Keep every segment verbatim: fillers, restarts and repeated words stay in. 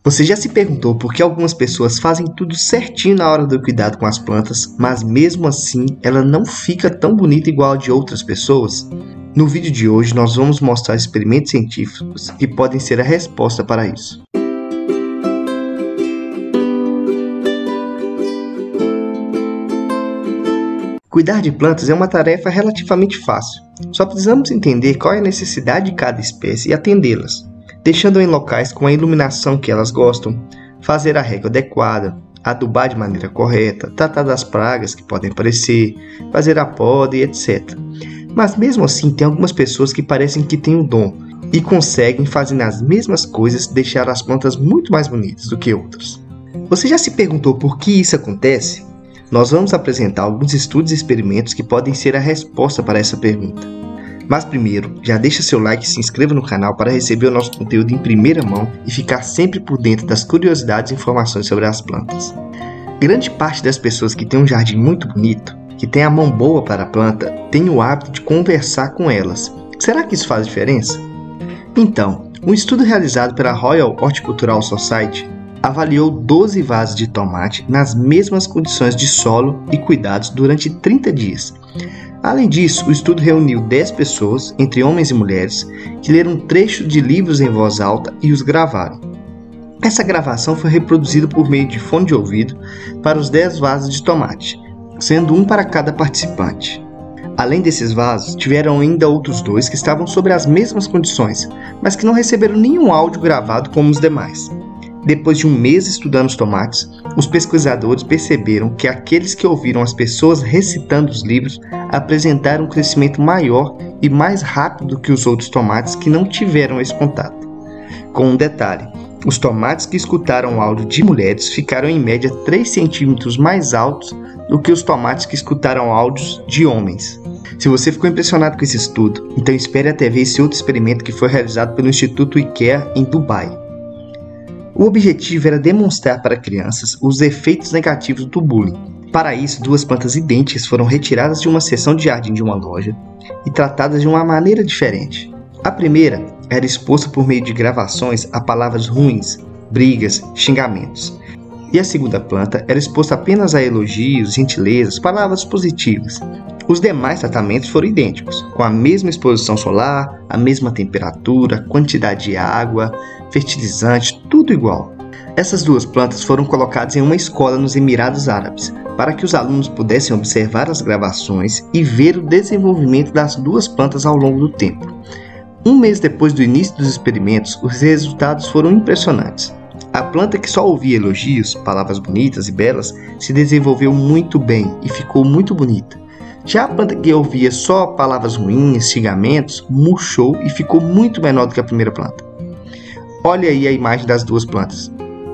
Você já se perguntou por que algumas pessoas fazem tudo certinho na hora do cuidado com as plantas, mas mesmo assim ela não fica tão bonita igual a de outras pessoas? No vídeo de hoje nós vamos mostrar experimentos científicos que podem ser a resposta para isso. Cuidar de plantas é uma tarefa relativamente fácil, só precisamos entender qual é a necessidade de cada espécie e atendê-las, deixando em locais com a iluminação que elas gostam, fazer a rega adequada, adubar de maneira correta, tratar das pragas que podem aparecer, fazer a poda e etcétera. Mas mesmo assim tem algumas pessoas que parecem que têm o dom e conseguem, fazendo as mesmas coisas, deixar as plantas muito mais bonitas do que outras. Você já se perguntou por que isso acontece? Nós vamos apresentar alguns estudos e experimentos que podem ser a resposta para essa pergunta. Mas primeiro, já deixa seu like e se inscreva no canal para receber o nosso conteúdo em primeira mão e ficar sempre por dentro das curiosidades e informações sobre as plantas. Grande parte das pessoas que têm um jardim muito bonito, que tem a mão boa para a planta, tem o hábito de conversar com elas. Será que isso faz diferença? Então, um estudo realizado pela Royal Horticultural Society avaliou doze vasos de tomate nas mesmas condições de solo e cuidados durante trinta dias. Além disso, o estudo reuniu dez pessoas, entre homens e mulheres, que leram um trecho de livros em voz alta e os gravaram. Essa gravação foi reproduzida por meio de fone de ouvido para os dez vasos de tomate, sendo um para cada participante. Além desses vasos, tiveram ainda outros dois que estavam sob as mesmas condições, mas que não receberam nenhum áudio gravado como os demais. Depois de um mês estudando os tomates, os pesquisadores perceberam que aqueles que ouviram as pessoas recitando os livros apresentaram um crescimento maior e mais rápido que os outros tomates que não tiveram esse contato. Com um detalhe, os tomates que escutaram o áudio de mulheres ficaram em média três centímetros mais altos do que os tomates que escutaram áudios de homens. Se você ficou impressionado com esse estudo, então espere até ver esse outro experimento que foi realizado pelo Instituto IKEA em Dubai. O objetivo era demonstrar para crianças os efeitos negativos do bullying. Para isso, duas plantas idênticas foram retiradas de uma seção de jardim de uma loja e tratadas de uma maneira diferente. A primeira era exposta por meio de gravações a palavras ruins, brigas, xingamentos. E a segunda planta era exposta apenas a elogios, gentilezas, palavras positivas. Os demais tratamentos foram idênticos, com a mesma exposição solar, a mesma temperatura, quantidade de água, fertilizante, tudo igual. Essas duas plantas foram colocadas em uma escola nos Emirados Árabes, para que os alunos pudessem observar as gravações e ver o desenvolvimento das duas plantas ao longo do tempo. Um mês depois do início dos experimentos, os resultados foram impressionantes. A planta que só ouvia elogios, palavras bonitas e belas, se desenvolveu muito bem e ficou muito bonita. Já a planta que ouvia só palavras ruins, xingamentos, murchou e ficou muito menor do que a primeira planta. Olha aí a imagem das duas plantas.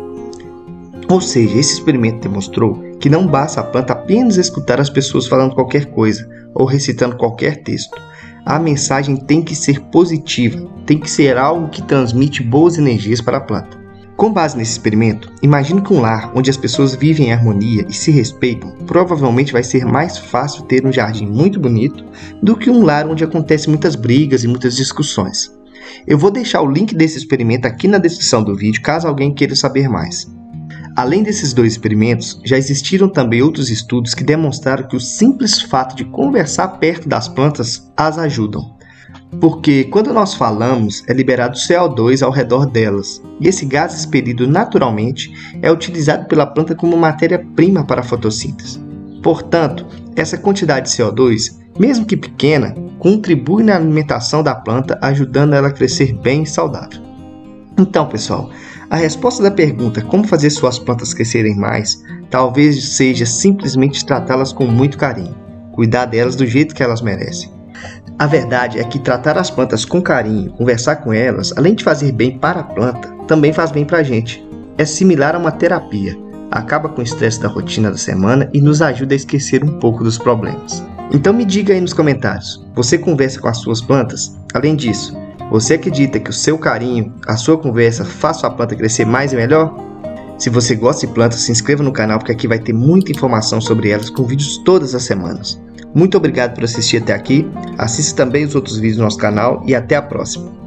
Ou seja, esse experimento demonstrou que não basta a planta apenas escutar as pessoas falando qualquer coisa ou recitando qualquer texto. A mensagem tem que ser positiva, tem que ser algo que transmite boas energias para a planta. Com base nesse experimento, imagine que um lar onde as pessoas vivem em harmonia e se respeitam, provavelmente vai ser mais fácil ter um jardim muito bonito do que um lar onde acontecem muitas brigas e muitas discussões. Eu vou deixar o link desse experimento aqui na descrição do vídeo, caso alguém queira saber mais. Além desses dois experimentos, já existiram também outros estudos que demonstraram que o simples fato de conversar perto das plantas as ajudam. Porque quando nós falamos, é liberado C O dois ao redor delas, e esse gás expelido naturalmente é utilizado pela planta como matéria-prima para a fotossíntese. Portanto, essa quantidade de C O dois, mesmo que pequena, contribui na alimentação da planta, ajudando ela a crescer bem e saudável. Então, pessoal, a resposta da pergunta como fazer suas plantas crescerem mais, talvez seja simplesmente tratá-las com muito carinho, cuidar delas do jeito que elas merecem. A verdade é que tratar as plantas com carinho, conversar com elas, além de fazer bem para a planta, também faz bem para a gente. É similar a uma terapia, acaba com o estresse da rotina da semana e nos ajuda a esquecer um pouco dos problemas. Então me diga aí nos comentários, você conversa com as suas plantas? Além disso, você acredita que o seu carinho, a sua conversa faz sua planta crescer mais e melhor? Se você gosta de plantas, se inscreva no canal porque aqui vai ter muita informação sobre elas com vídeos todas as semanas. Muito obrigado por assistir até aqui, assista também os outros vídeos do nosso canal e até a próxima.